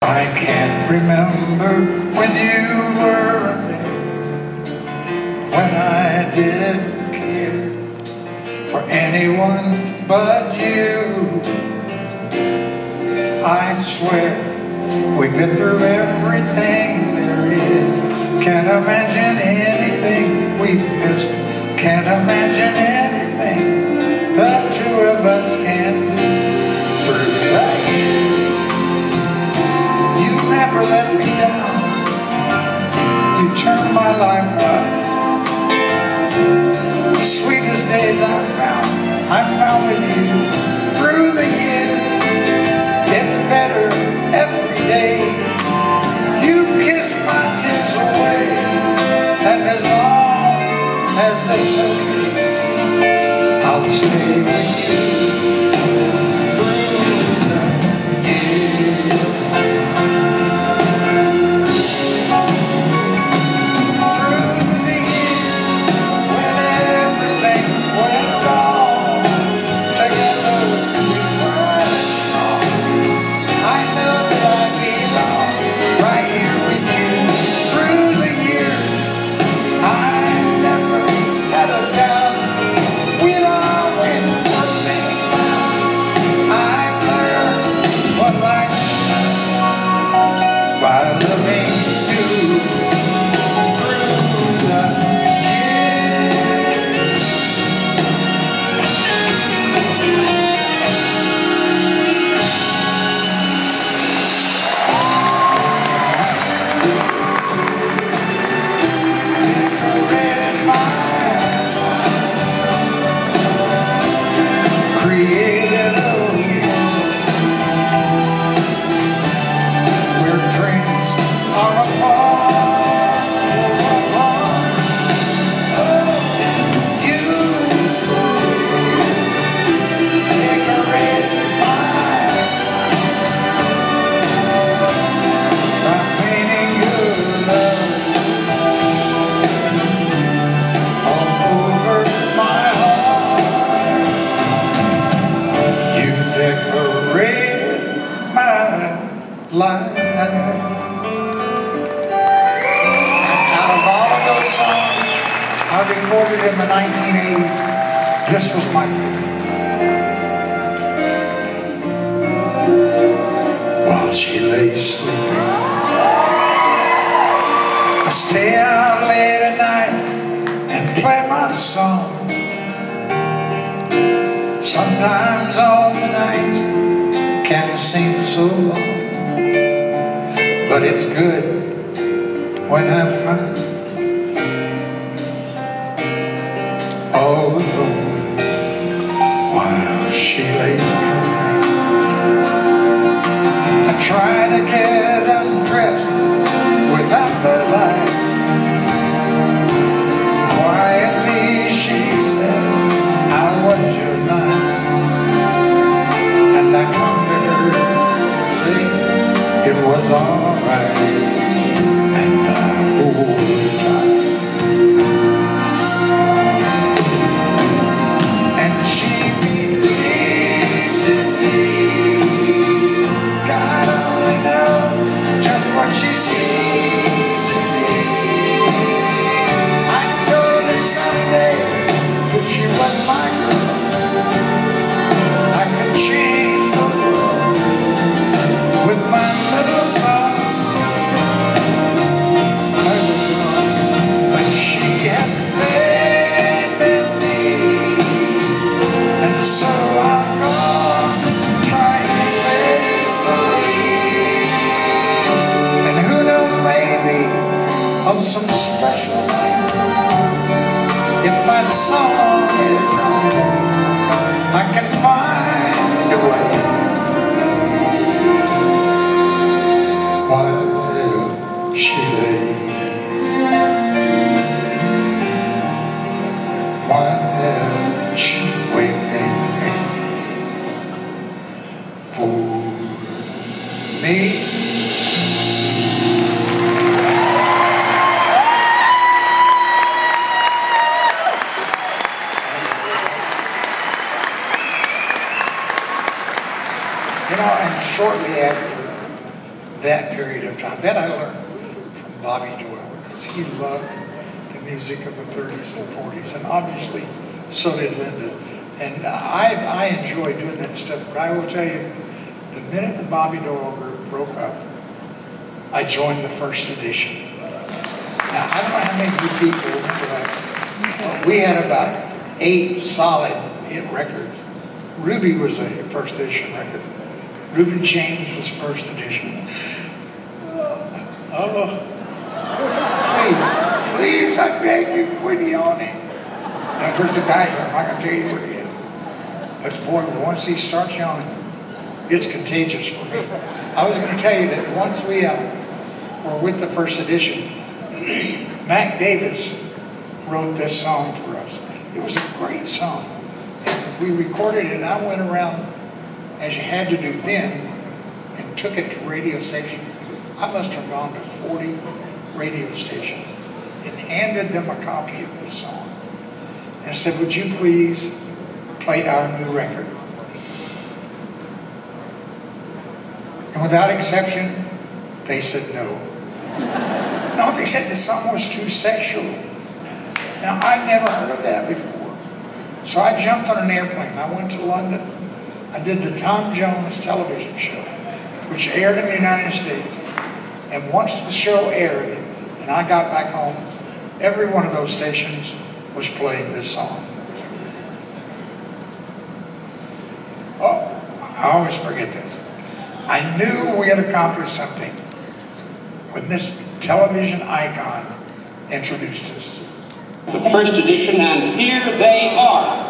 I can't remember when you weren't there, when I didn't care for anyone but you. I swear we've been through everything there is. Can't imagine anything we've missed. Can't imagine anything the two of us can't do. Through the years, you never let me down. You turned my life around. The sweetest days I found with you. Through the years, it's better every day. You've kissed my tears away, and as long as it's okay, I'll stay with you. Life. Out of all of those songs I recorded in the 1980s, this was my favorite. While she lay sleeping, I stay out late at night and play my song. Sometimes all the nights can seem so long, but it's good when I find all alone while she lays dreaming. I try to get undressed without the light. Quietly she says, "How was your night?" And I come to her and say, "It was alright," and I hold tight. And she believes in me. God only knows just what she sees in me. I told her someday if she was my girl, I could change the world with my little song. I was wrong, but she has faith in me, and so I'll go trying faithfully. And who knows, maybe on some special night, if my song is right, I can find a way. While she lays, while she waiting for me. that period of time. That I learned from Bobby Doyle, because he loved the music of the 30s and 40s, and obviously so did Linda. And I enjoy doing that stuff, but I will tell you, the minute the Bobby Doyle group broke up, I joined the First Edition. Now, I don't know how many of you people remember us. We had about 8 solid hit records. Ruby was a First Edition record. Reuben James was First Edition. Please, I beg you, quit yawning. Now, there's a guy here, I'm not going to tell you where he is. But boy, once he starts yawning, it's contagious for me. I was going to tell you that once we were with the First Edition, Mac Davis wrote this song for us. It was a great song. And we recorded it, and I went around, as you had to do then, and took it to radio stations. I must have gone to 40 radio stations and handed them a copy of this song. And I said, would you please play our new record? And without exception, they said no. No, they said the song was too sexual. Now, I'd never heard of that before. So I jumped on an airplane. I went to London. I did the Tom Jones television show, which aired in the United States. And once the show aired, and I got back home, every one of those stations was playing this song. Oh, I always forget this. I knew we had accomplished something when this television icon introduced us to the First Edition, and here they are.